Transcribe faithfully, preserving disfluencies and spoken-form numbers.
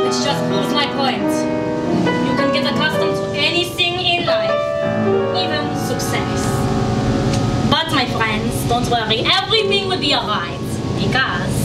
which just proves my point. You can get accustomed to anything in life, even success. But my friends, don't worry, everything will be alright, because